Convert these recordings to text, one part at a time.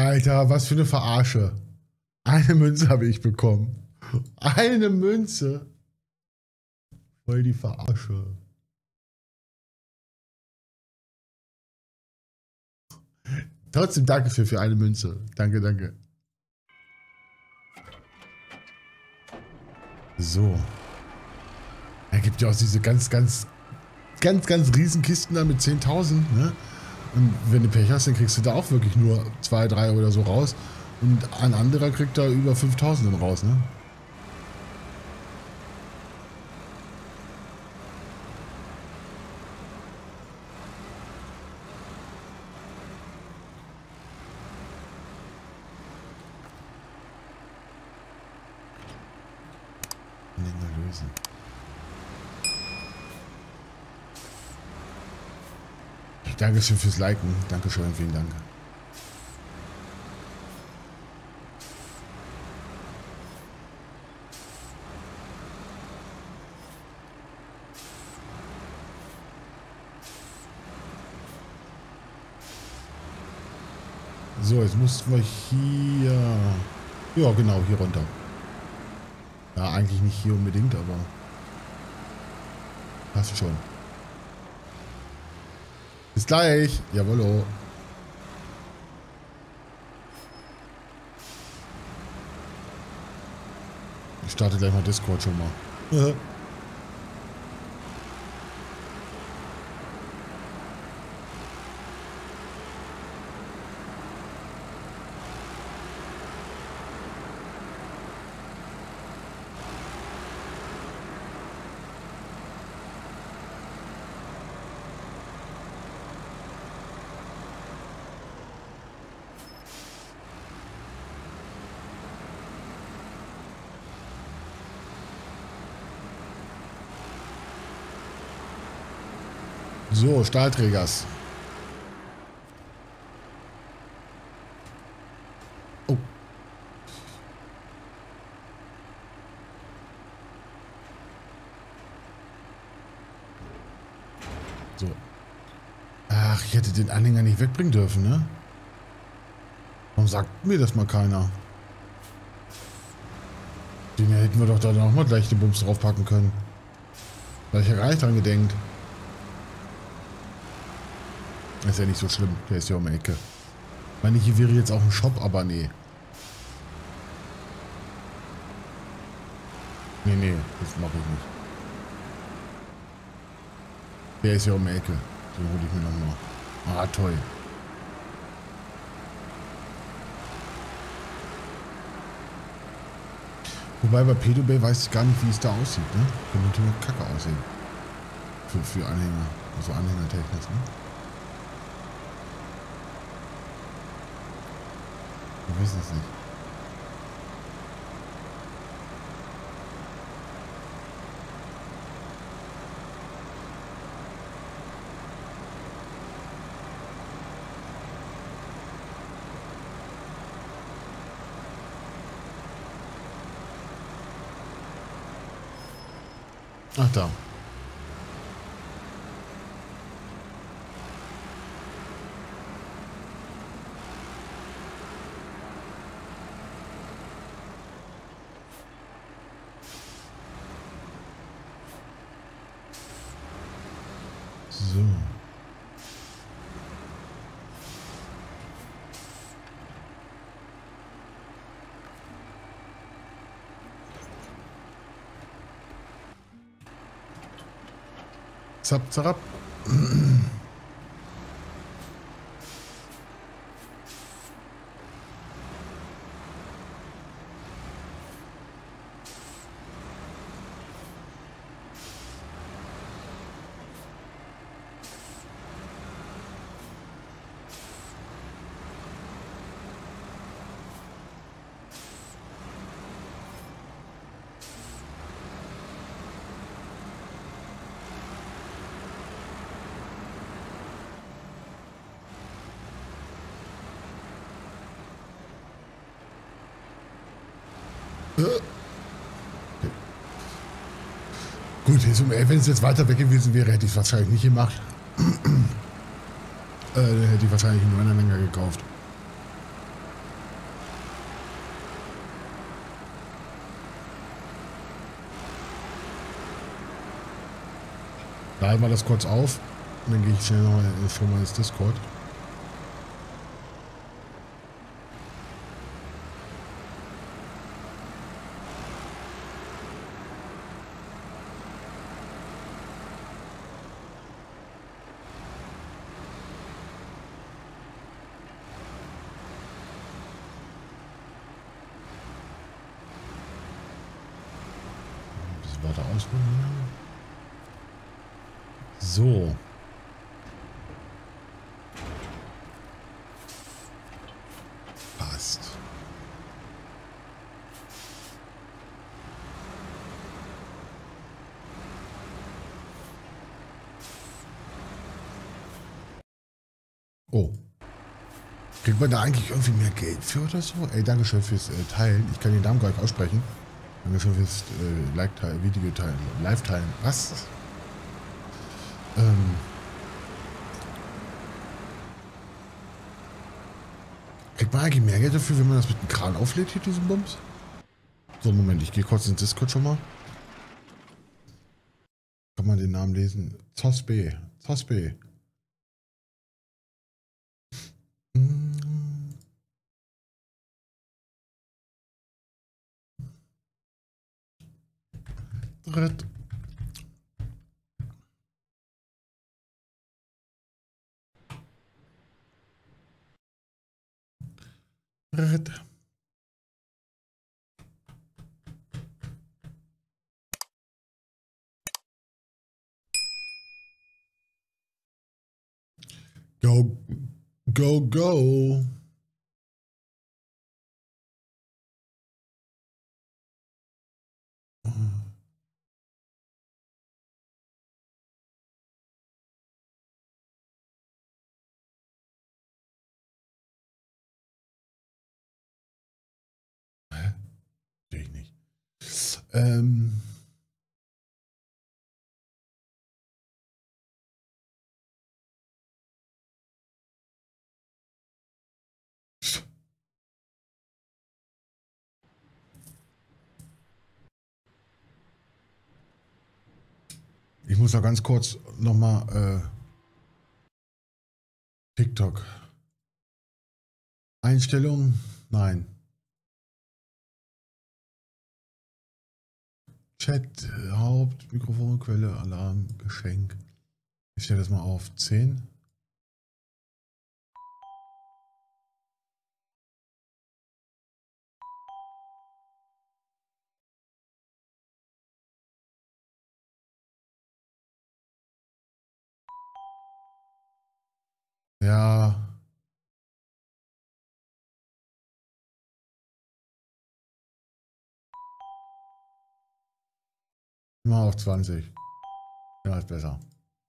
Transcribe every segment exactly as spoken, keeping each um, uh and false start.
Alter, was für eine Verarsche. Eine Münze habe ich bekommen. Eine Münze. Voll die Verarsche. Trotzdem danke für, für eine Münze. Danke, danke. So. Er gibt ja auch diese ganz, ganz, ganz, ganz riesen Kisten da mit zehntausend, ne? Und wenn du Pech hast, dann kriegst du da auch wirklich nur zwei, drei oder so raus. Und ein anderer kriegt da über fünftausend dann raus, ne? Lösen. Dankeschön fürs Liken. Dankeschön, vielen Dank. So, jetzt mussten wir hier... Ja, genau, hier runter. Ja, eigentlich nicht hier unbedingt, aber... Passt schon. Bis gleich. Jawollo. Ich starte gleich mal Discord schon mal. So, Stahlträgers. Oh. So. Ach, ich hätte den Anhänger nicht wegbringen dürfen, ne? Warum sagt mir das mal keiner? Den hätten wir doch da noch mal gleich den Bums draufpacken können. Da hab ich ja gar nicht dran gedenkt. Das ist ja nicht so schlimm. Der ist ja um die Ecke. Ich meine, hier wäre jetzt auch ein Shop, aber nee. Nee, nee, das mache ich nicht. Der ist ja um die Ecke. Den hole ich mir nochmal. Ah, toll. Wobei bei Pedo Bay weiß ich gar nicht, wie es da aussieht, ne? Könnte natürlich kacke aussehen. Für, für Anhänger. Also Anhängertechnisch, ne? Wir wissen es nicht. Ach da. So. Zap, zap. Gut, wenn es jetzt weiter weg gewesen wäre, hätte ich es wahrscheinlich nicht gemacht. äh, hätte ich wahrscheinlich einen neuen Anhänger gekauft. Laden wir das kurz auf und dann gehe ich schnell nochmal in die Firma ins Discord. Ein bisschen weiter ausruhen. So. Passt. Oh. Kriegt man da eigentlich irgendwie mehr Geld für oder so? Ey, Dankeschön fürs äh, Teilen. Ich kann den Namen gar nicht aussprechen. Dankeschön fürs äh, Like-Teilen, Video-Teilen, Live-Teilen. Was? Ähm. Kriegt man eigentlich mehr Geld dafür, wenn man das mit dem Kran auflädt, hier diesen Bums? So, Moment, ich gehe kurz ins Discord schon mal. Kann man den Namen lesen? Zosbe. Zosbe. Hm. Dritt. Dritt. Go, go, go. Hä? Sehe ich nicht. Ähm. Ich muss da ganz kurz nochmal äh, TikTok. Einstellung? Nein. Chat, äh, Haupt, Mikrofon, Quelle, Alarm, Geschenk. Ich stelle das mal auf zehn. Ja. Mal auf zwanzig. Ja, ist besser.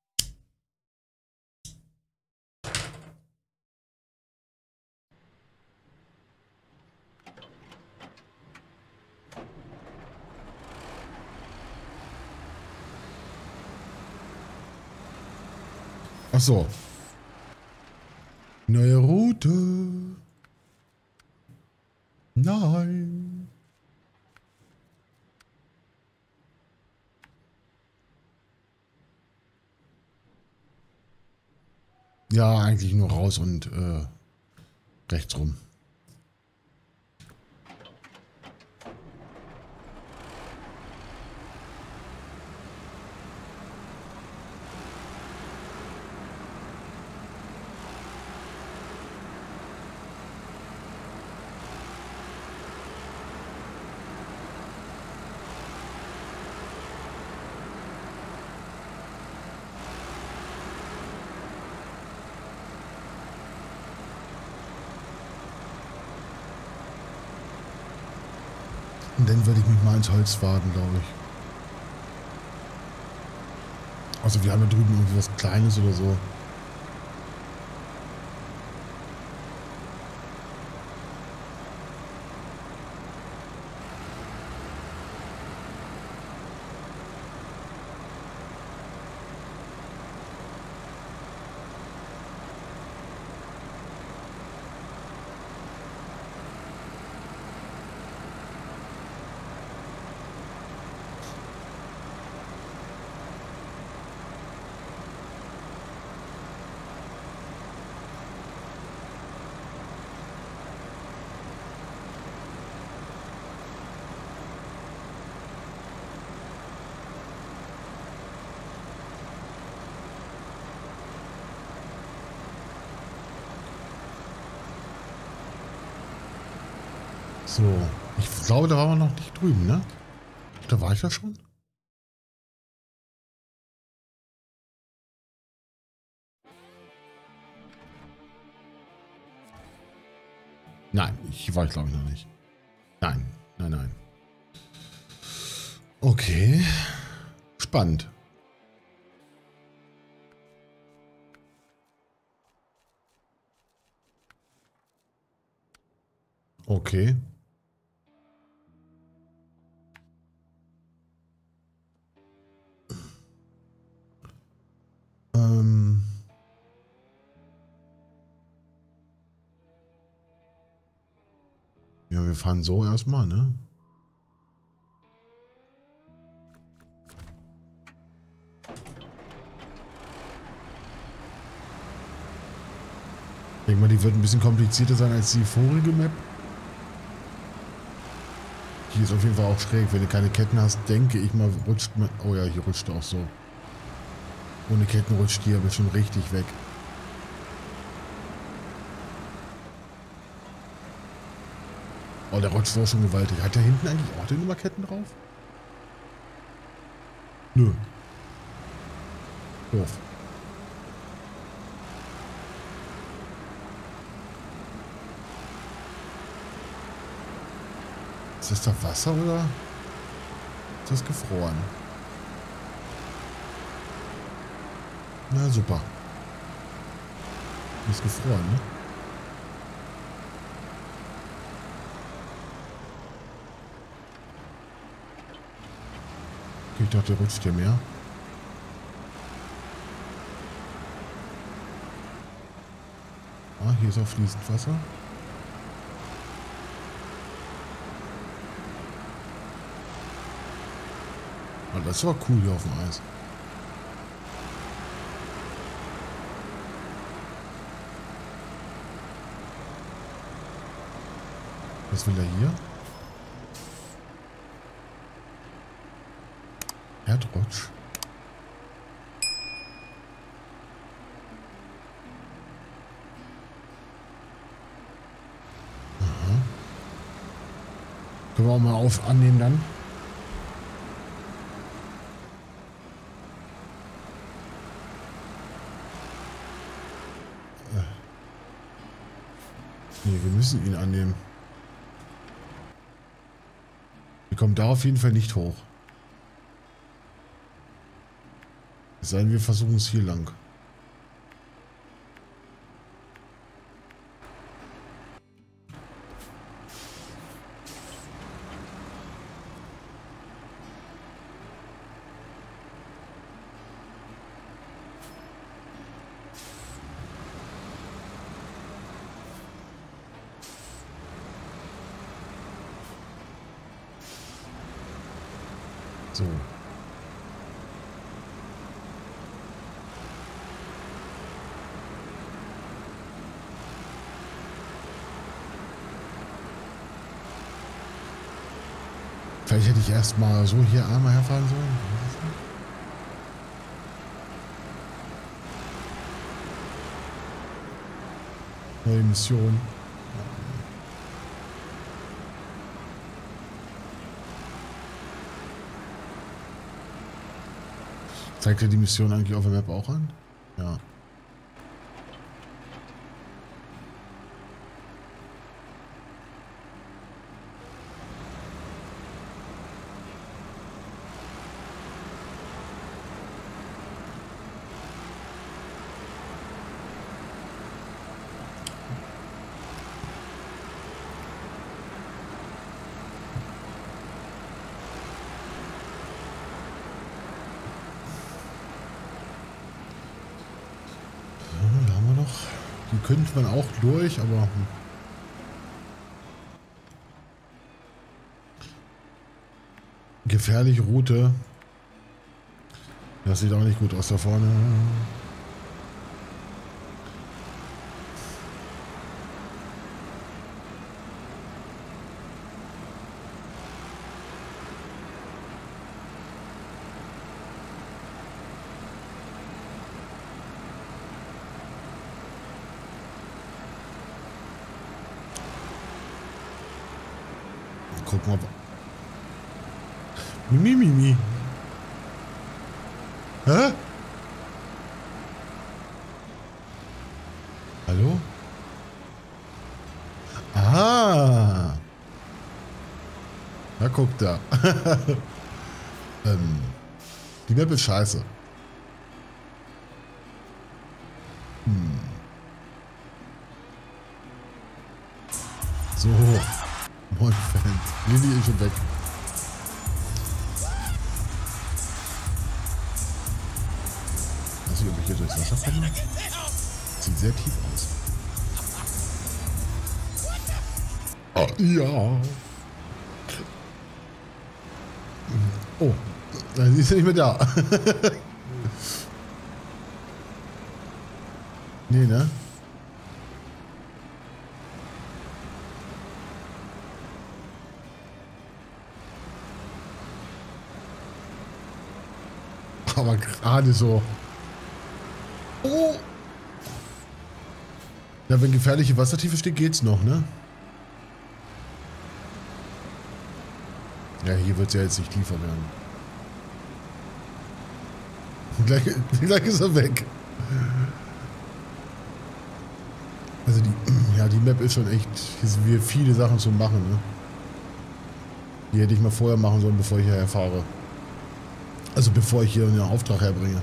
Ach so. Neue Route. Nein. Ja, eigentlich nur raus und äh, rechts rum. Und dann würde ich mich mal ins Holz waden, glaube ich. Also wir haben ja drüben irgendwie was Kleines oder so. So, ich glaube, da waren wir noch nicht drüben, ne? Da war ich ja schon. Nein, ich war ich glaube ich noch nicht. Nein, nein, nein. Okay, spannend. Okay. Ähm. Ja, wir fahren so erstmal, ne? Ich denke mal, die wird ein bisschen komplizierter sein als die vorige Map. Hier ist auf jeden Fall auch schräg. Wenn du keine Ketten hast, denke ich mal, rutscht man... Oh ja, hier rutscht auch so. Ohne Ketten rutscht die aber schon richtig weg. Oh, der rutscht auch schon gewaltig. Hat der hinten eigentlich auch die Nummerketten drauf? Nö. Doof. Ist das da Wasser oder ist das gefroren? Na super. Ist gefroren, ne? Okay, ich dachte, der rutscht hier mehr. Ah, hier ist auch fließend Wasser. Ah, das war cool hier auf dem Eis. Was will er hier? Erdrutsch. Aha. Können wir auch mal auf annehmen dann? Nee, wir müssen ihn annehmen. Wir kommen da auf jeden Fall nicht hoch. Es sei denn, wir versuchen es hier lang. So. Vielleicht hätte ich erst mal so hier einmal herfahren sollen. Neue Mission. Zeigt er die Mission eigentlich auf der Map auch an? Ja. Die könnte man auch durch, aber... Hm. Gefährliche Route. Das sieht auch nicht gut aus da vorne. gucken, ob... Mimi, Mimi. Hä? Hallo? Ah. Na, guck da. ähm, die Map ist scheiße. Hm. So. Moin, Fans. Lilly ist schon weg. Weiß nicht, ob ich hier durchs Wasser komme. Sieht sehr tief aus. Oh, ja. Oh, sie ist ja nicht mehr da. Nee, ne? Aber gerade so. Oh. Ja, wenn gefährliche Wassertiefe steht, geht's noch, ne? Ja, hier wird es ja jetzt nicht tiefer werden. Gleich, gleich ist er weg. Also die, ja, die Map ist schon echt, hier sind wir viele Sachen zu machen, ne? Die hätte ich mal vorher machen sollen, bevor ich hierher fahre. Also bevor ich hier einen Auftrag herbringe.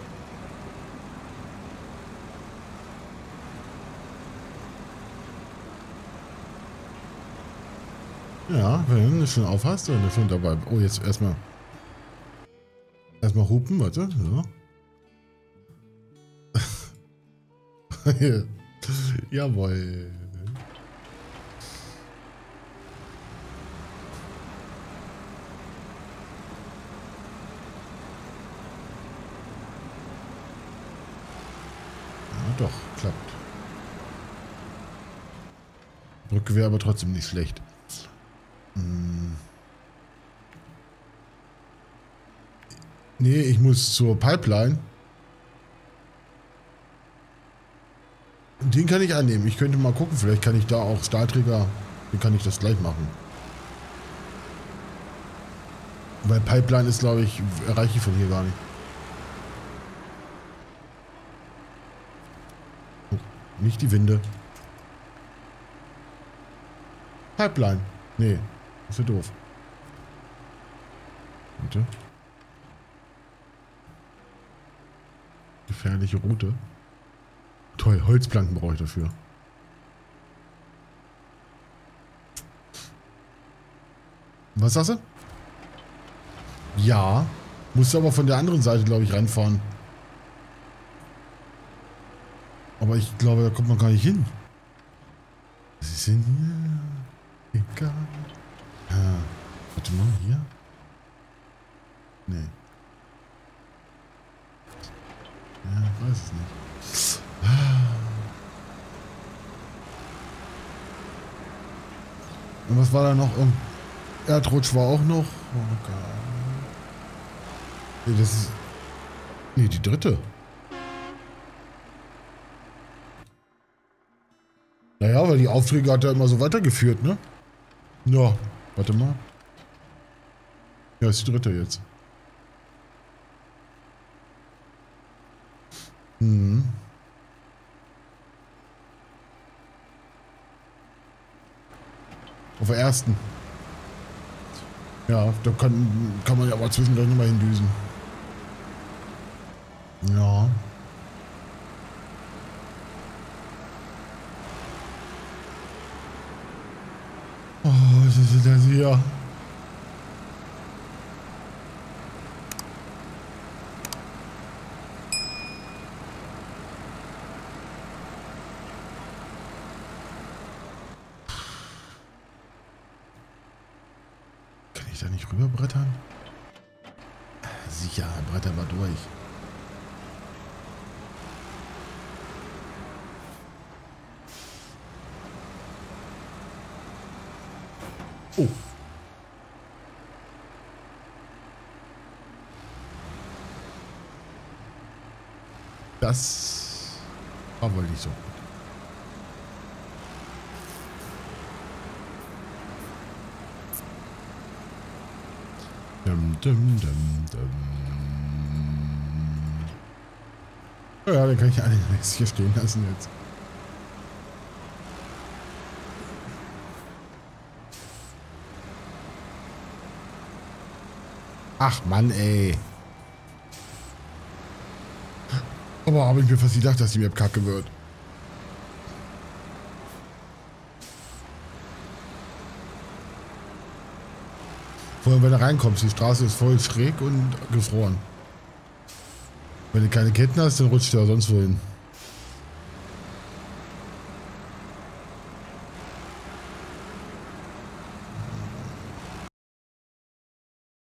Ja, wenn du schon aufhast, dann ist schon dabei. Oh, jetzt erstmal. Erstmal hupen, warte. So. Jawohl. Ja, doch, klappt. Brücke wäre aber trotzdem nicht schlecht. Hm. Nee, ich muss zur Pipeline. Den kann ich annehmen. Ich könnte mal gucken, vielleicht kann ich da auch Stahlträger, dann kann ich das gleich machen. Weil Pipeline ist, glaube ich, erreiche ich von hier gar nicht. Oh, nicht die Winde. Pipeline. Nee, ist ja doof. Bitte. Gefährliche Route. Toll, Holzplanken brauche ich dafür. Was sagst du? Ja. Musst du aber von der anderen Seite, glaube ich, ranfahren. Aber ich glaube, da kommt man gar nicht hin. Sie sind hier. Egal. Ja. Warte mal, hier? Nee. Ja, ich weiß es nicht. Und was war da noch? Um, Erdrutsch war auch noch. Oh Gott. Nee, das ist. Nee, die dritte. Naja, weil die Aufträge hat er immer so weitergeführt, ne? Ja, warte mal. Ja, ist die dritte jetzt. Mhm. Auf der ersten. Ja, da kann, kann man ja aber zwischendurch nochmal hindüsen. Ja. Oh, was ist das hier? Kann ich da nicht rüberbrettern? Sicher, bretter mal durch. Oh. Das war wohl nicht so gut. Dum, dum, dum, dum. Ja, den kann ich eigentlich hier stehen lassen jetzt. Ach Mann, ey. Aber habe ich mir fast gedacht, dass die Map kacke wird. Vor allem, wenn du reinkommst, die Straße ist voll schräg und gefroren. Wenn du keine Ketten hast, dann rutscht du da sonst wohin.